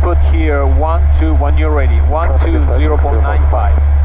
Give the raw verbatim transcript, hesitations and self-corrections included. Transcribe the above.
put here one two when you're ready. one two zero point nine five.